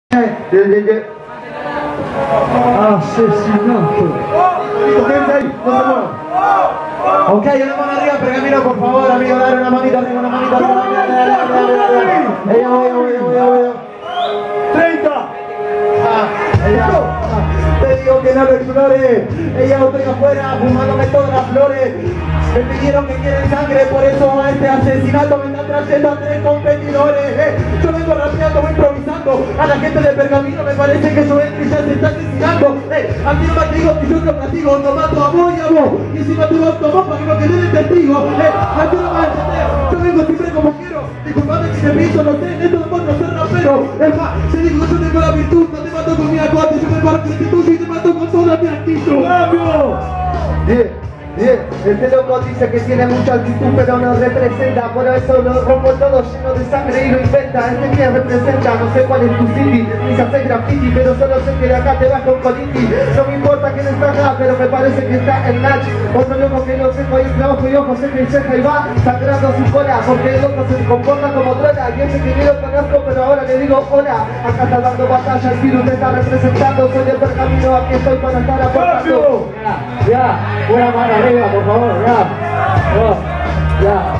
Asesinato. Quédense ahí, no se muevan. Ok, una mano arriba, Pergamino, por favor, amigo, dale una manita arriba, una manita arriba. Ella voy. 30. Te digo que no lo explore. Ella lo tengo afuera, fumándome todas las flores. Me pidieron que quieren sangre, por eso a este asesinato me están trayendo a 3 competidores. Yo vengo rapeando, voy improvisando. A la gente de Pergamino me parece que yo entro y ya se está asesinando. Aquí no me digo que yo te platico, no mato a vos y a vos. Y si no te mato a vos, para que no quede de testigo. Aquí no me vas a entender, yo vengo siempre como quiero. Disculpame si me piso, no sé, en esto de vos no soy rapero. Es más, se digo que yo tengo la virtud, no te mato con mi acote, yo me paro frente tuyo y te mato con toda mi actitud. ¡Cambio! Bien. Este loco dice que tiene mucha actitud pero no representa. Por eso lo rompo todo lleno de sangre y lo inventa. Este que representa, no sé cuál es tu city. Ni se hace graffiti, pero solo sé que de acá te vas con colitis. No me importa quién está acá, pero me parece que está el Nach. Otro loco que lo tengo ahí entre ojo y ojo, sé que ceja y va sangrando su cola. Porque el loco se comporta como trola. Y ese que ni lo conozco, pero ahora le digo hola. Acá está dando batalla, el virus te está representando. Soy de Pergamino, aquí estoy para estar aportando. Ya, buena mano arriba, por favor, ya.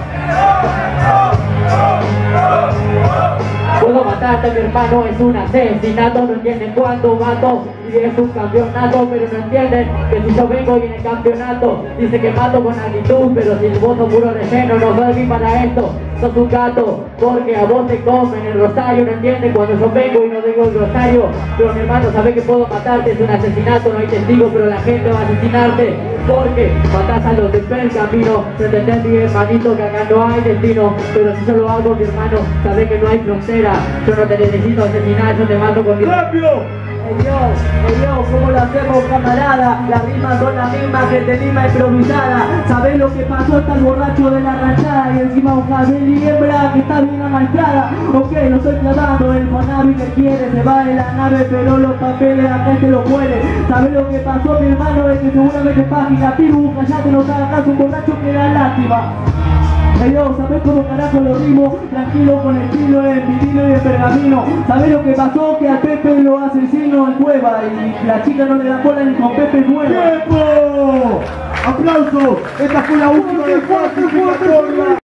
Puedo matarte, mi hermano, es un asesinato, no entienden cuándo mato y es un campeonato, pero no entienden que si yo vengo y en el campeonato dice que mato con actitud, pero si vos sos puro relleno, no serví para esto, sos un gato, porque a vos te comen el rosario, no entienden cuando yo vengo y no digo el rosario, pero mi hermano, sabés que puedo matarte, es un asesinato, no hay testigos, pero la gente va a asesinarte, porque matás a los de Pergamino, no entendés mi hermanito que acá no hay destino, pero si yo lo hago, mi hermano, sabés que no hay frontera, yo no te necesito asesinar, yo te mato con mi... ¡Cambio! Yo, ¿cómo lo hacemos, camarada? Las rimas son las mismas que tenima improvisada. ¿Sabés lo que pasó? Está el borracho de la ranchada y encima un jabel y hembra que está bien amaestrada. Ok, lo estoy clavando, el Fonavi que quiere se va de la nave, pero los papeles la gente los muere. ¿Sabés lo que pasó, mi hermano? Es que seguramente página Piru, callate, no te hagas caso, un borracho que da lástima. Yo, ¿sabés cómo carajo lo rimo? Tranquilo con estilo en vinilo y en Pergamino. ¿Sabés lo que pasó? Que a Pepe lo asesino en Cueva y la chica no le da bola ni con Pepe Nueva. ¡Tiempo! ¡Aplausos! Esta fue la última de